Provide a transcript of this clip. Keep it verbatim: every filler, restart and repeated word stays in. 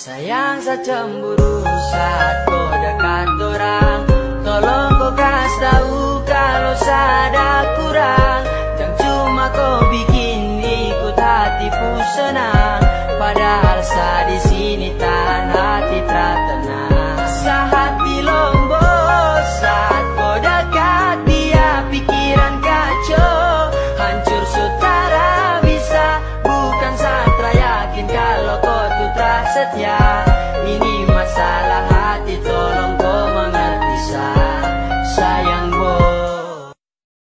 Sayang saya cemburu saat kau dekat orang. Tolong kau kasih tahu kalau saya ada kurang. Jangan cuma kau bikin ikut hatiku senang, padahal saya di sini tahan hati tak tenang. Sehati lombok saat kau dekat, dia pikiran kacau, hancur sutara bisa. Bukan satra yakin kalau kau tuh tak setia.